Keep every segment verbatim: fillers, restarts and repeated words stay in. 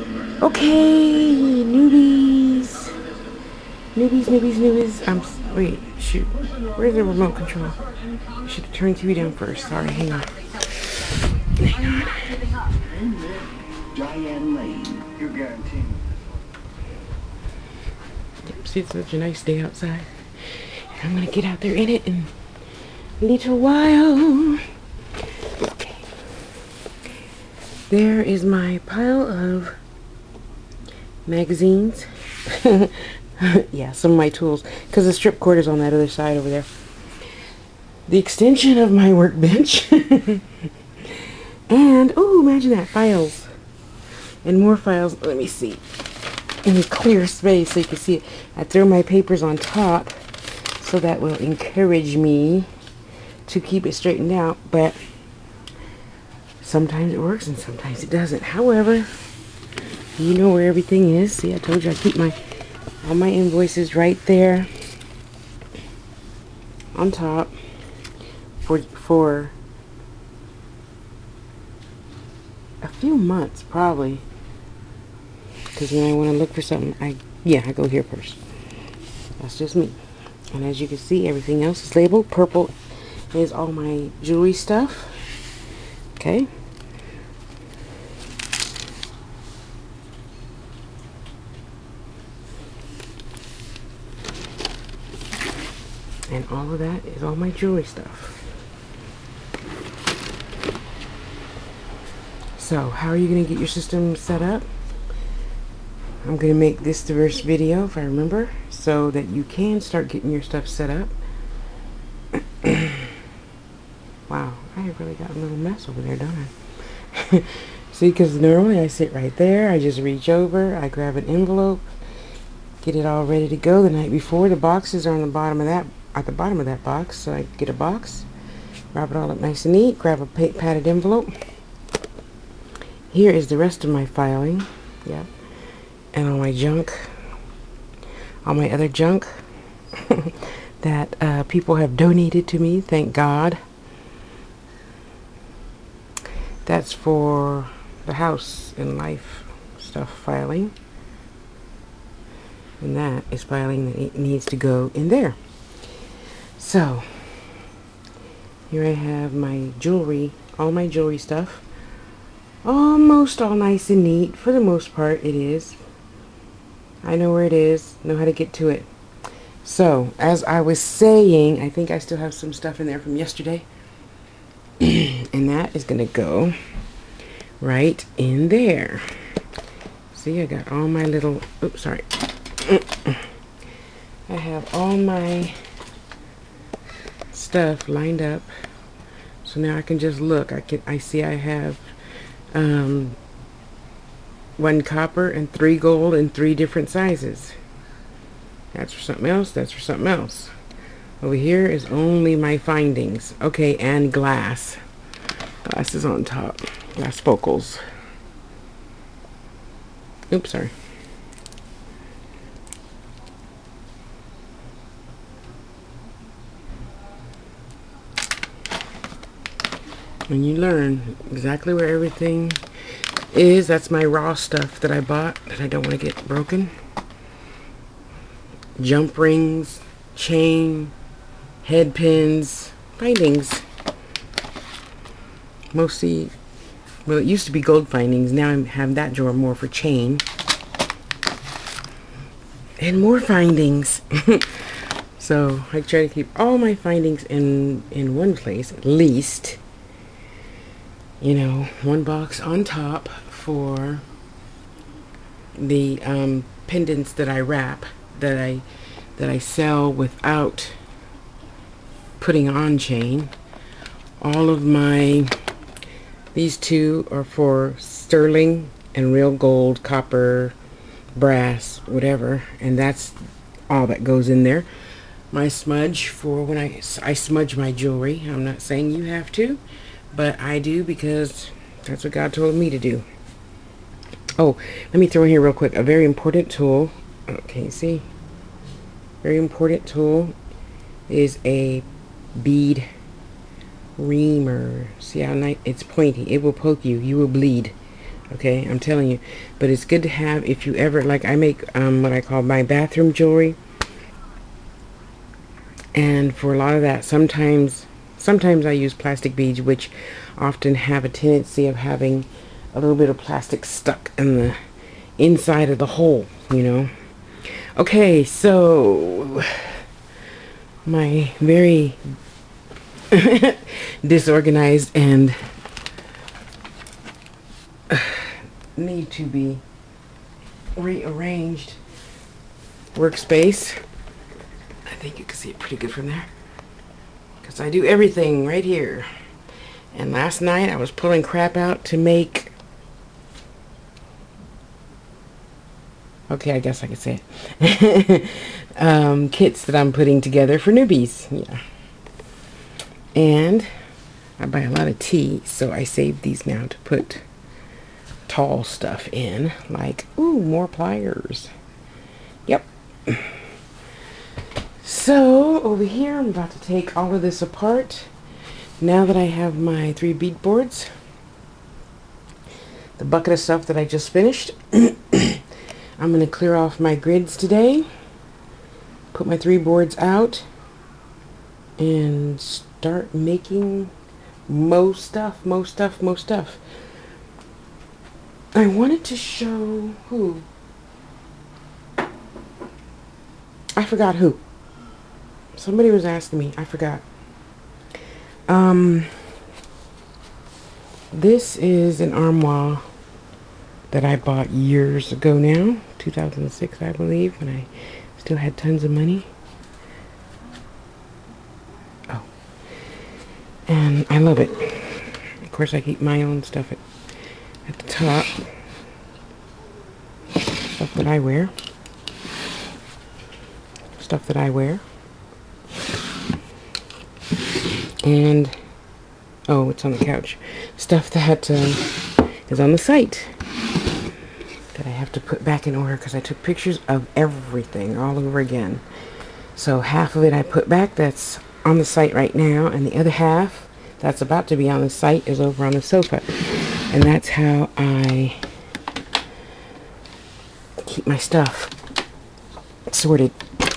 Okay, newbies. Newbies, newbies, newbies. I'm, wait, shoot. Where's the remote control? I should have turned T V down first. Sorry, hang on. Hang on. Yep, see, it's such a nice day outside. I'm gonna get out there in it in a little while. Okay. There is my pile of magazines. Yeah, some of my tools, because the strip cord is on that other side over there. The extension of my workbench. And oh, imagine that, files and more files. Let me see, in a clear space so you can see it. I throw my papers on top, so that will encourage me to keep it straightened out, but sometimes it works and sometimes it doesn't. However, you know where everything is. See, I told you I keep my all my invoices right there on top for for a few months probably, because when I want to look for something, I yeah I go here first. That's just me. And as you can see, everything else is labeled. Purple is all my jewelry stuff. Okay. And all of that is all my jewelry stuff. So, how are you going to get your system set up? I'm going to make this the first video, if I remember, so that you can start getting your stuff set up. Wow, I have really got a little mess over there, don't I? See, because normally I sit right there, I just reach over, I grab an envelope, get it all ready to go the night before. The boxes are on the bottom of that, at the bottom of that box, so I get a box, wrap it all up nice and neat, grab a padded envelope. Here is the rest of my filing, yeah, and all my junk, all my other junk that uh, people have donated to me, thank God. That's for the house and life stuff filing, and that is filing that needs to go in there. So here I have my jewelry, all my jewelry stuff, almost all nice and neat. For the most part it is. I know where it is, know how to get to it. So as I was saying, I think I still have some stuff in there from yesterday. And that is gonna go right in there. See, I got all my little, oops, sorry. I have all my stuff lined up, so now I can just look. I can I see I have um, one copper and three gold in three different sizes. That's for something else, that's for something else. Over here is only my findings. Okay, and glass. Glass is on top. Glass focals. Oops, sorry. And you learn exactly where everything is. That's my raw stuff that I bought that I don't want to get broken. Jump rings, chain, head pins, findings. Mostly, well, it used to be gold findings. Now I have that drawer more for chain. And more findings. So I try to keep all my findings in, in one place at least. You know, one box on top for the um, pendants that I wrap, that I that I sell without putting on chain. All of my, these two are for sterling and real gold, copper, brass, whatever, and that's all that goes in there. My smudge for when I, I smudge my jewelry. I'm not saying you have to, but I do because that's what God told me to do. Oh, let me throw in here real quick a very important tool. Okay, see? Very important tool is a bead reamer. See how nice it's pointy. It will poke you. You will bleed. Okay, I'm telling you. But it's good to have if you ever, like I make um, what I call my bathroom jewelry. And for a lot of that, sometimes, sometimes I use plastic beads, which often have a tendency of having a little bit of plastic stuck in the inside of the hole, you know. Okay, so my very disorganized and need to be rearranged workspace. I think you can see it pretty good from there, because I do everything right here. And last night I was pulling crap out to make, okay, I guess I could say it, um, kits that I'm putting together for newbies. Yeah. And I buy a lot of tea, so I save these now to put tall stuff in, like, ooh, more pliers. Yep. So over here I'm about to take all of this apart now that I have my three bead boards, the bucket of stuff that I just finished. I'm going to clear off my grids today, put my three boards out, and start making mo stuff, mo stuff, mo stuff. I wanted to show who. I forgot who. Somebody was asking me. I forgot. Um, this is an armoire that I bought years ago now. two thousand six, I believe, when I still had tons of money. Oh. And I love it. Of course, I keep my own stuff at, at the top. Stuff that I wear. Stuff that I wear. And, oh, it's on the couch. Stuff that uh, is on the site that I have to put back in order because I took pictures of everything all over again. So half of it I put back, that's on the site right now, and the other half that's about to be on the site is over on the sofa. And that's how I keep my stuff sorted.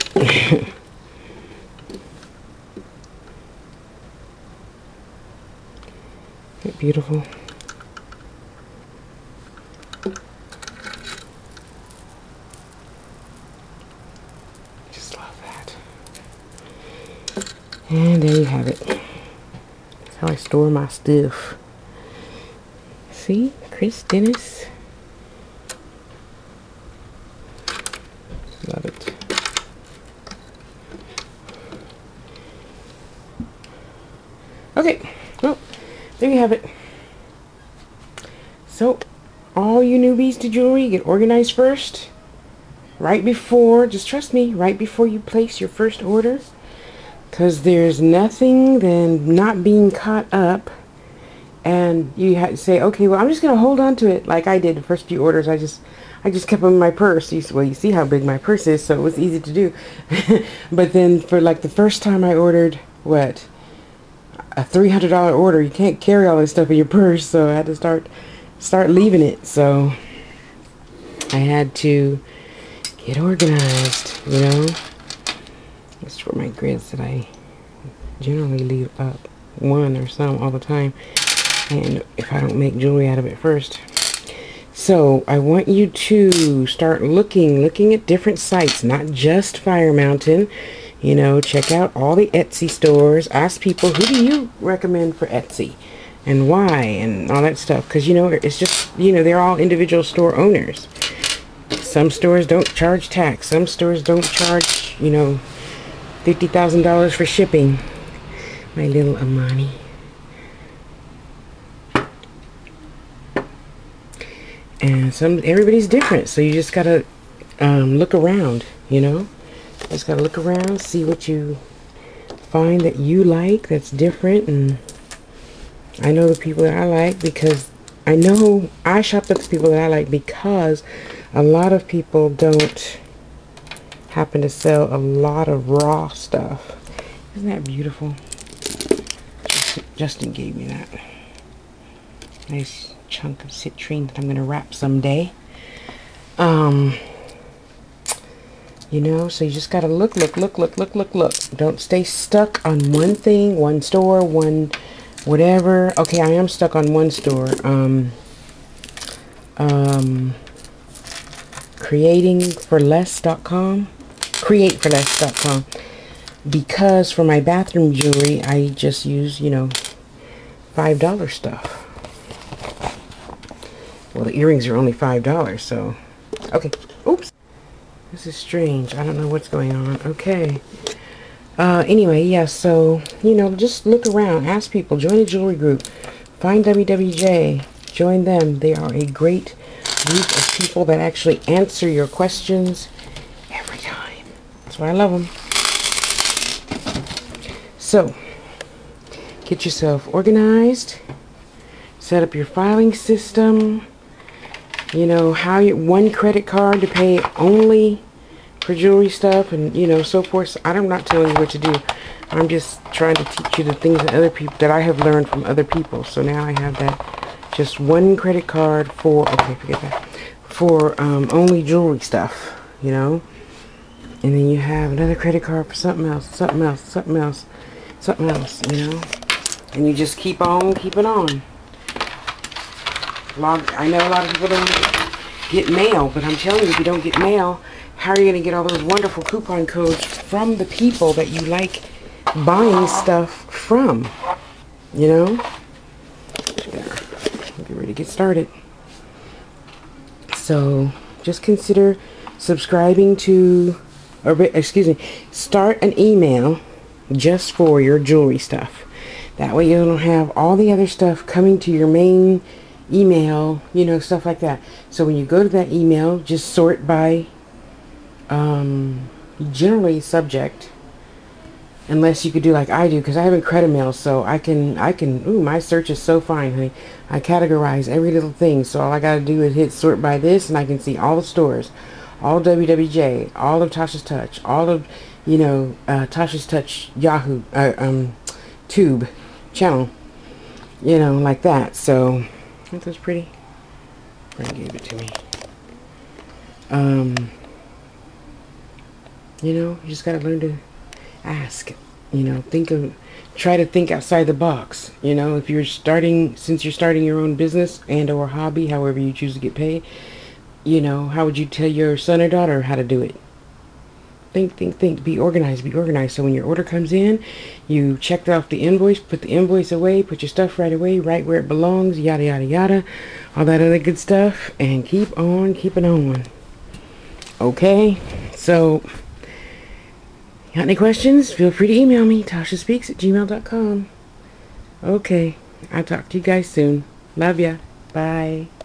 Isn't it beautiful? Just love that. And there you have it. That's how I store my stuff. See? Chris Dennis. Love it. Okay. Well, there you have it. So, all you newbies to jewelry, get organized first. Right before, just trust me, right before you place your first order. Because there's nothing than not being caught up. And you have to say, okay, well, I'm just going to hold on to it like I did the first few orders. I just I just kept them in my purse. You, well, you see how big my purse is, so it was easy to do. But then for like the first time I ordered, what? A three hundred dollar order. You can't carry all this stuff in your purse, so I had to start start leaving it. So I had to get organized, you know. That's for my grids that I generally leave up, one or some all the time, and if I don't make jewelry out of it first. So I want you to start looking looking at different sites, not just Fire Mountain. You know, check out all the Etsy stores. Ask people, who do you recommend for Etsy? And why? And all that stuff. Because, you know, it's just, you know, they're all individual store owners. Some stores don't charge tax. Some stores don't charge, you know, fifty thousand dollars for shipping. My little Amani. And some, everybody's different. So you just got to um, look around, you know. Just gotta look around, see what you find that you like that's different. And I know the people that I like, because I know I shop at the people that I like, because a lot of people don't happen to sell a lot of raw stuff. Isn't that beautiful? Justin gave me that nice chunk of citrine that I'm going to wrap someday. Um, you know, so you just got to look, look, look, look, look, look, look. Don't stay stuck on one thing, one store, one whatever. Okay, I am stuck on one store. Um, um, creating for less dot com. create for less dot com. Because for my bathroom jewelry, I just use, you know, five dollar stuff. Well, the earrings are only five dollars, so... Okay. Oops. This is strange. I don't know what's going on. Okay. Uh, anyway, yeah, so, you know, just look around. Ask people. Join a jewelry group. Find W W J. Join them. They are a great group of people that actually answer your questions every time. That's why I love them. So, get yourself organized. Set up your filing system. You know, how you, one credit card to pay only for jewelry stuff, and, you know, so forth. So I'm not telling you what to do. I'm just trying to teach you the things that other people, that I have learned from other people. So now I have that, just one credit card for, okay, forget that, for um, only jewelry stuff, you know. And then you have another credit card for something else, something else, something else, something else, you know. And you just keep on keeping on. Log, I know a lot of people don't get mail, but I'm telling you, if you don't get mail, how are you going to get all those wonderful coupon codes from the people that you like buying stuff from? You know? There. Get ready to get started. So, just consider subscribing to, or excuse me, start an email just for your jewelry stuff. That way you don't have all the other stuff coming to your main email, you know, stuff like that. So when you go to that email, just sort by um, generally subject, unless you could do like I do, because I have Incredimail, so I can, I can, ooh, my search is so fine, honey. I categorize every little thing, so all I got to do is hit sort by this, and I can see all the stores, all W W J, all of Tashastouch, all of, you know, uh, Tashastouch Yahoo, uh, um, Tube channel, you know, like that. So that was pretty. Frank gave it to me. Um, you know, you just gotta learn to ask. You know, think of, try to think outside the box. You know, if you're starting, since you're starting your own business and or hobby, however you choose to get paid, you know, how would you tell your son or daughter how to do it? Think, think, think. Be organized, be organized. So when your order comes in, you check off the invoice, put the invoice away, put your stuff right away, right where it belongs, yada, yada, yada. All that other good stuff. And keep on keeping on. Okay? So, got any questions? Feel free to email me, tashaspeaks at gmail dot com. Okay. I'll talk to you guys soon. Love ya. Bye.